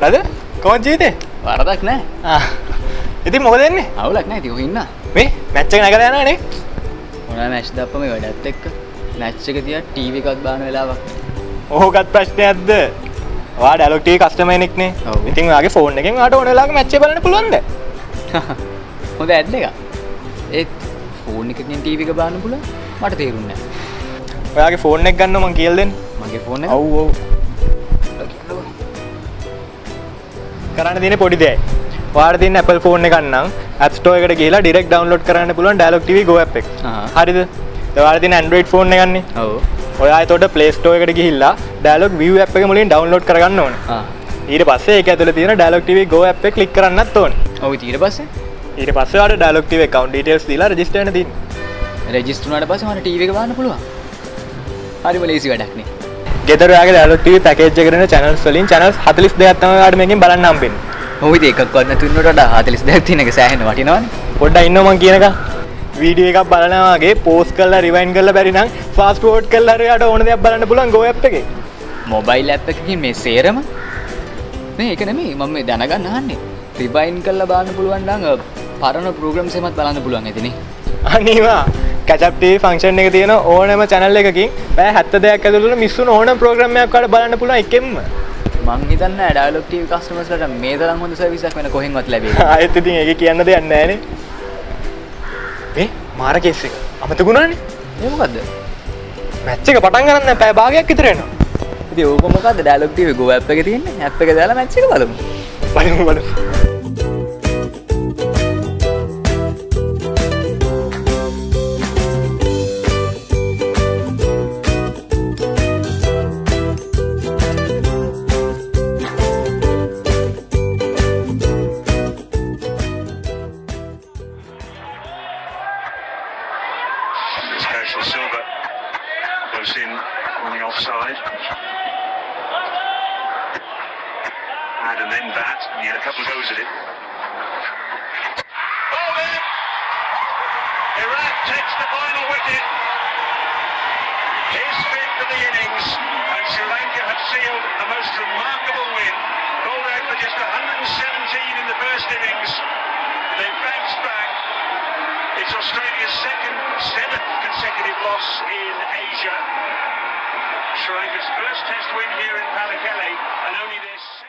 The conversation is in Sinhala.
මොකද? කොහොමද ජීවිතේ? වරදක් නැහැ. ඉතින් මොකද වෙන්නේ? අවුලක් නැහැ. ඉතින් ඔහි ඉන්න. මේ මැච් එක නැගලා යනවා නේ. මොනවා මැච් දාපම මේ වැඩත් එක්ක. මැච් එක තියා ටීවී එකත් බාන වෙලාවක්. ඕකත් ප්‍රශ්නයක්ද? ඔයා ඩයලොග් ටීවී කස්ටමර් කෙනෙක් නේ. ඉතින් ඔයාගේ ෆෝන් එකෙන් ඔයාට ඕන වෙලාවක මැච් එක බලන්න පුළුවන්ද? හොඳ ඇඩ් එකක්. ඒත් ෆෝන් එකකින් ටීවී එක බලන්න පුළුවන්. මට තේරුන්නේ නැහැ. ඔයාගේ ෆෝන් එක ගන්නව මං කියලා දෙන්න. මගේ ෆෝන් එක? ඔව් ඔව්. කරන්න තියෙන්නේ පොඩි දෙයයි. ඔයාට තියෙන Apple phone එකක් නම් App Store එකට ගිහලා direct download කරන්න පුළුවන් Dialog TV Go app එක. හරිද? ඔයාට තියෙන Android phone එකක් නේ. ඔව්. ඔයා එතකොට Play Store එකට ගිහිල්ලා Dialog View app එක මුලින් download කරගන්න ඕනේ. ඊට පස්සේ ඒක ඇතුලේ තියෙන Dialog TV Go app එක click කරන්නත් ඕනේ. ඔව් ඊට පස්සේ ඔයාට Dialog TV account details දීලා register වෙන්න තියෙන්නේ. රෙජිස්ටර් වුණාට පස්සේ මට ටීවී එක බලන්න පුළුවන්. හරිම ලේසි වැඩක් නේ. ගෙදර ඔයාගේ Dialog TV package එකට එන channels වලින් channels 42ක් තමයි ඔයාලට මේකෙන් බලන්න හම්බෙන්නේ. ඔව් ඉතින් එකක්වත් නැතු වෙනකොට වඩා 42ක් තියෙන එක සෑහෙන වටිනවනේ. පොඩ්ඩක් ඉන්නව මං කියනක. වීඩියෝ එකක් බලනවා වගේ pause කරලා rewind කරලා බැරි නම් fast forward කරලා හරි ඔයාලට ඕන දෙයක් බලන්න පුළුවන් Go app එකේ. මොබයිල් ඇප් එකකින් මේ සේරම මේ ඒක නෙමෙයි මම මේ දැනගන්න අහන්නේ. රිවයින්ඩ් කරලා බලන්න පුළුවන් නම් පරණ ප්‍රෝග්‍රෑම්ස් එහෙමත් බලන්න පුළුවන් ඇතිනේ. අනිවා catch up TV function එක තියෙන ඕනෑම channel එකකින් පැය 72ක් ඇතුළත මිස් වුණ ඕනම ප්‍රෝග්‍රෑම් එකක් ඔයාලට බලන්න පුළුවන් එකෙන්ම. මං හිතන්නේ Dialog TV customers ලට මේ තරම් හොඳ සර්විස් එකක් වෙන කොහෙන්වත් ලැබෙන්නේ. ආයෙත් ඉතින් ඒක කියන්න දෙයක් නැහැ නේ. මේ මාර කේස් එක අමතකුණානේ. ඒ මොකද්ද? මැච් එක පටන් ගන්න නැහැ පැය භාගයක් විතර වෙනවා. ඉතින් ඕක මොකද්ද Dialog TV Go app එකේ තියෙන්නේ? app එක දාලා මැච් එක බලමු. බලමු. Silva goes in on the offside. And then that, and he had a couple of goes at it. Oh, then! Iraq takes the final wicket. His fifth of the innings, and Sri Lanka have sealed a most remarkable win. Bowled out for just 117 in the first innings. They bounced back. It's Australia's seventh consecutive loss in Asia. Sri Lanka's first test win here in Pallekele, and only this.